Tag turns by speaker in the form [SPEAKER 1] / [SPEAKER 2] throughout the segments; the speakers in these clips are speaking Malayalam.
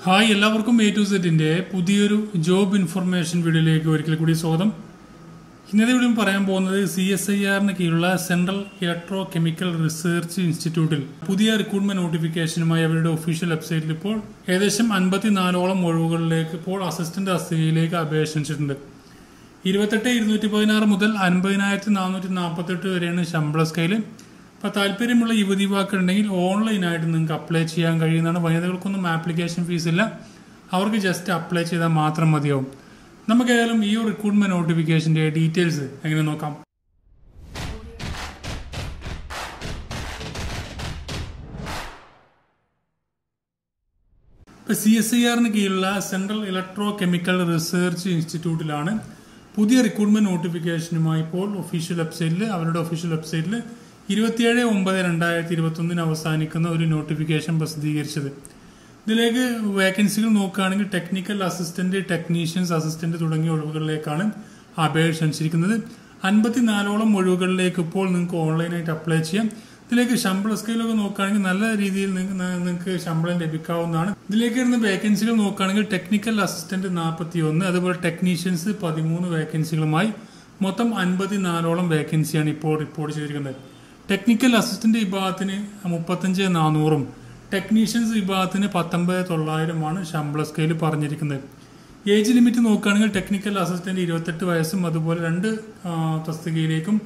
[SPEAKER 1] ഹായ് എല്ലാവർക്കും A to Zന്റെ പുതിയൊരു ജോബ് ഇൻഫർമേഷൻ വീഡിയോയിലേക്ക് ഒരിക്കൽ കൂടി സ്വാഗതം. ഇന്നത്തെ വീഡിയോയിൽ പറയാൻ പോകുന്നത് CSIR-ന് കീഴിലുള്ള സെൻട്രൽ ഇലക്ട്രോ കെമിക്കൽ റിസർച്ച് ഇൻസ്റ്റിറ്റ്യൂട്ടിൽ പുതിയ റിക്രൂട്ട്മെന്റ് നോട്ടിഫിക്കേഷനുമായി അവരുടെ ഒഫീഷ്യൽ വെബ്സൈറ്റിൽ ഇപ്പോൾ ഏകദേശം 54ഓളം ഒഴിവുകളിലേക്ക് ഇപ്പോൾ അസിസ്റ്റന്റ് തസ്തികയിലേക്ക് അപേക്ഷ ക്ഷണിച്ചിട്ടുണ്ട്. 28,216 മുതൽ 50,448 വരെയാണ് ശമ്പള സ്കെയിൽ. അപ്പോൾ താല്പര്യമുള്ള യുവതിവാക്കളുണ്ടെങ്കിൽ ഓൺലൈനായിട്ട് നിങ്ങൾക്ക് അപ്ലൈ ചെയ്യാൻ കഴിയുന്നതാണ്. വനിതകൾക്കൊന്നും ആപ്ലിക്കേഷൻ ഫീസ് ഇല്ല, അവർക്ക് ജസ്റ്റ് അപ്ലൈ ചെയ്താൽ മാത്രം മതിയാവും. നമുക്ക് ഏതായാലും ഈ ഒരു റിക്രൂട്ട്മെന്റ് നോട്ടിഫിക്കേഷന്റെ ഡീറ്റെയിൽസ് എങ്ങനെ നോക്കാം. ഇപ്പോൾ CSIR-ന് കീഴിലുള്ള സെൻട്രൽ ഇലക്ട്രോ കെമിക്കൽ റിസർച്ച് ഇൻസ്റ്റിറ്റ്യൂട്ടിലാണ് പുതിയ റിക്രൂട്ട്മെന്റ് നോട്ടിഫിക്കേഷനുമായി ഇപ്പോൾ അവരുടെ ഒഫീഷ്യൽ വെബ്സൈറ്റിൽ 27/9/2021 അവസാനിക്കുന്ന ഒരു നോട്ടിഫിക്കേഷൻ പ്രസിദ്ധീകരിച്ചത്. ഇതിലേക്ക് വേക്കൻസികൾ നോക്കുകയാണെങ്കിൽ ടെക്നിക്കൽ അസിസ്റ്റന്റ്, ടെക്നീഷ്യൻസ് അസിസ്റ്റന്റ് തുടങ്ങിയ ഒഴിവുകളിലേക്കാണ് അപേക്ഷ ക്ഷണിച്ചിരിക്കുന്നത്. 54ഓളം ഒഴിവുകളിലേക്ക് ഇപ്പോൾ നിങ്ങൾക്ക് ഓൺലൈനായിട്ട് അപ്ലൈ ചെയ്യാം. ഇതിലേക്ക് ശമ്പള സ്കെയിലൊക്കെ നോക്കുകയാണെങ്കിൽ നല്ല രീതിയിൽ നിങ്ങൾക്ക് ശമ്പളം ലഭിക്കാവുന്നതാണ്. ഇതിലേക്ക് വരുന്ന വേക്കൻസികൾ നോക്കുകയാണെങ്കിൽ ടെക്നിക്കൽ അസിസ്റ്റന്റ് 41, അതുപോലെ ടെക്നീഷ്യൻസ് 13 വേക്കൻസികളുമായി മൊത്തം 54ഓളം വേക്കൻസിയാണ് ഇപ്പോൾ റിപ്പോർട്ട് ചെയ്തിരിക്കുന്നത്. ടെക്നിക്കൽ അസിസ്റ്റന്റ് വിഭാഗത്തിന് 35,400, ടെക്നീഷ്യൻസ് വിഭാഗത്തിന് 19,900 ശമ്പള സ്കെയിൽ പറഞ്ഞിരിക്കുന്നത്. ഏജ് ലിമിറ്റ് നോക്കുകയാണെങ്കിൽ ടെക്നിക്കൽ അസിസ്റ്റന്റ് 28 വയസ്സും അതുപോലെ 2 തസ്തികയിലേക്കും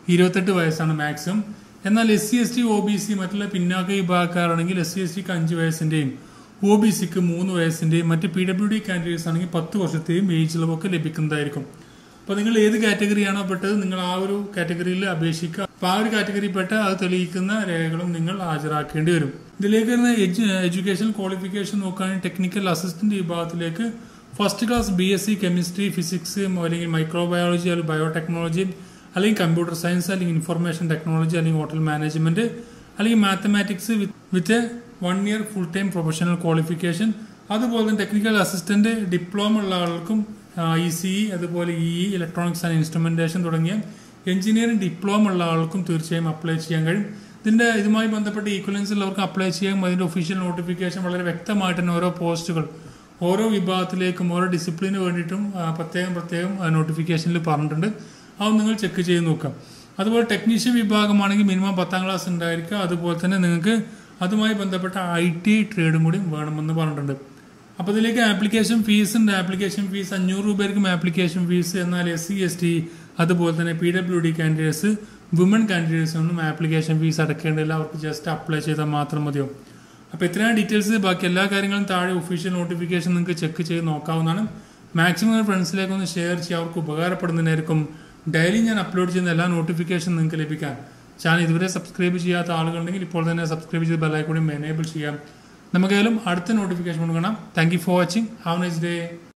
[SPEAKER 1] 28 വയസ്സാണ് മാക്സിമം. എന്നാൽ SC ST OBC മറ്റുള്ള പിന്നാക്ക വിഭാഗക്കാരാണെങ്കിൽ SC STക്ക് 5 വയസ്സിന്റെയും OBCക്ക് 3 വയസ്സിന്റെയും മറ്റ് PWD കാൻഡിഡേറ്റ്സ് ആണെങ്കിൽ 10 വർഷത്തെയും ഏജ് ഇളവൊക്കെ ലഭിക്കുന്നതായിരിക്കും. അപ്പോൾ നിങ്ങൾ ഏത് കാറ്റഗറിയാണോ പെട്ടത് നിങ്ങൾ ആ ഒരു കാറ്റഗറിയിൽ അപേക്ഷിക്കുക. അപ്പോൾ ആ ഒരു കാറ്റഗറി പെട്ട അത് തെളിയിക്കുന്ന രേഖകളും നിങ്ങൾ ഹാജരാക്കേണ്ടി വരും. ഇതിലേക്ക് വരുന്ന എഡ്യൂക്കേഷൻ ക്വാളിഫിക്കേഷൻ നോക്കുകയാണെങ്കിൽ ടെക്നിക്കൽ അസിസ്റ്റന്റ് വിഭാഗത്തിലേക്ക് first class BSc chemistry, physics അല്ലെങ്കിൽ മൈക്രോബയോളജി അല്ലെങ്കിൽ ബയോടെക്നോളജി അല്ലെങ്കിൽ കമ്പ്യൂട്ടർ സയൻസ് അല്ലെങ്കിൽ ഇൻഫർമേഷൻ ടെക്നോളജി അല്ലെങ്കിൽ ഹോട്ടൽ മാനേജ്മെന്റ് അല്ലെങ്കിൽ mathematics with 1 year full time professional qualification. അതുപോലെ തന്നെ ടെക്നിക്കൽ അസിസ്റ്റന്റ് ഡിപ്ലോമ ഉള്ള ആൾക്കും ECE അതുപോലെ EE ഇലക്ട്രോണിക്സ് ആൻഡ് ഇൻസ്ട്രുമെന്റേഷൻ തുടങ്ങിയ എഞ്ചിനീയറിംഗ് ഡിപ്ലോമ ഉള്ള ആൾക്കും തീർച്ചയായും അപ്ലൈ ചെയ്യാൻ കഴിയും. ഇതുമായി ബന്ധപ്പെട്ട് ഈക്വലൻസ് ഉള്ളവർക്ക് അപ്ലൈ ചെയ്യാൻ അതിന്റെ ഒഫീഷ്യൽ നോട്ടിഫിക്കേഷൻ വളരെ വ്യക്തമായിട്ട് തന്നെ ഓരോ പോസ്റ്റുകൾ ഓരോ വിഭാഗത്തിലേക്കും ഓരോ ഡിസിപ്ലിന് വേണ്ടിയിട്ടും പ്രത്യേകം നോട്ടിഫിക്കേഷനിൽ പറഞ്ഞിട്ടുണ്ട്. അത് നിങ്ങൾ ചെക്ക് ചെയ്ത് നോക്കാം. അതുപോലെ ടെക്നീഷ്യൻ വിഭാഗമാണെങ്കിൽ മിനിമം 10ാം ക്ലാസ് ഉണ്ടായിരിക്കുക. അതുപോലെ തന്നെ നിങ്ങൾക്ക് അതുമായി ബന്ധപ്പെട്ട IT ട്രേഡും കൂടി വേണമെന്ന് പറഞ്ഞിട്ടുണ്ട്. അപ്പോൾ ഇതിലേക്ക് ആപ്ലിക്കേഷൻ ഫീസ് ഉണ്ട്. ആപ്ലിക്കേഷൻ ഫീസ് 500 രൂപയായിരിക്കും ആപ്ലിക്കേഷൻ ഫീസ്. എന്നാൽ SC ST അതുപോലെ തന്നെ PWD കാൻഡിഡേറ്റ്സ്, വുമൺ കാൻഡിഡേറ്റ്സ് ഒന്നും ആപ്ലിക്കേഷൻ ഫീസ് അടക്കേണ്ടില്ല, അവർക്ക് ജസ്റ്റ് അപ്ലൈ ചെയ്താൽ മാത്രം മതിയാവും. അപ്പോൾ ഇത്രയാണ് ഡീറ്റെയിൽസ്. ബാക്കി എല്ലാ കാര്യങ്ങളും താഴെ ഒഫീഷ്യൽ നോട്ടിഫിക്കേഷൻ നിങ്ങൾക്ക് ചെക്ക് ചെയ്ത് നോക്കാവുന്നതാണ്. മാക്സിമം ഫ്രണ്ട്സിലേക്ക് ഒന്ന് ഷെയർ ചെയ്യുക, അവർക്ക് ഉപകാരപ്പെടുന്നതിനായിരിക്കും. ഡെയിലി ഞാൻ അപ്ലോഡ് ചെയ്യുന്ന എല്ലാ നോട്ടിഫിക്കേഷൻ നിങ്ങൾക്ക് ലഭിക്കാൻ ചാനൽ ഇതുവരെ സബ്സ്ക്രൈബ് ചെയ്യാത്ത ആളുകളുണ്ടെങ്കിൽ ഇപ്പോൾ തന്നെ സബ്സ്ക്രൈബ് ചെയ്ത് ബെല്ലൈക്കൺ എനേബിൾ ചെയ്യാം. നമുക്കേതായാലും അടുത്ത നോട്ടിഫിക്കേഷൻ കാണാം. Thank you for watching. Have a nice day.